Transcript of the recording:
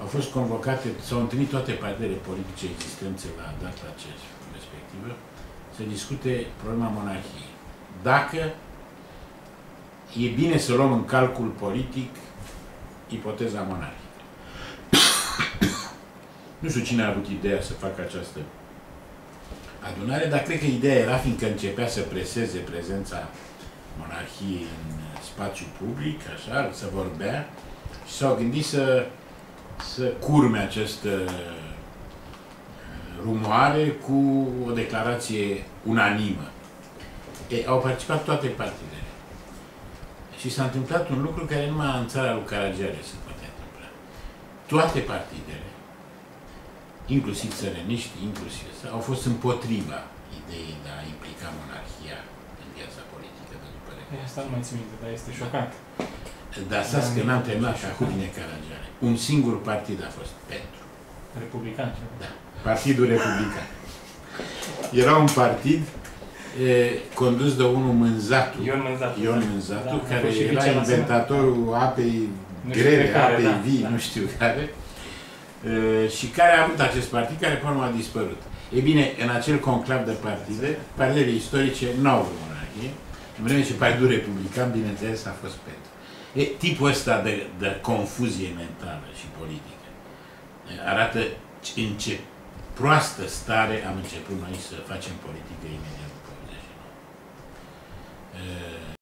au fost convocate, s-au întâlnit toate partidele politice existente la data respectivă să discute problema monarhiei. Dacă e bine să luăm în calcul politic ipoteza monarhică. Nu știu cine a avut ideea să facă această adunare, dar cred că ideea era, fiindcă începea să preseze prezența monarhiei în spațiu public, așa, să vorbea, și s-au gândit să curme această rumoare cu o declarație unanimă. Au participat toate partidele. Și s-a întâmplat un lucru care numai în țara lui Caragiale se poate întâmpla. Toate partidele, inclusiv țărăniști, inclusiv au fost împotriva ideii de a implica monarhia în viața politică, după părerea. Asta nu mai țin minte, dar este șocant. Dar stați că n-am terminat și acum vine Caragiale. Un singur partid a fost pentru. Republican. Da. Partidul Republican. Era un partid condus de unul Mânzatu. Ion Mânzatu, da, care era inventatorul apei grele, apei vii, nu știu care. Și care a avut acest partid, care până a dispărut. E bine, în acel conclav de partide, partidele istorice n-au vrut monarhie, în vreme ce Partidul Republican, bineînțeles, a fost pentru. Tipul ăsta de confuzie mentală și politică arată în ce proastă stare am început noi să facem politică imediat după 89.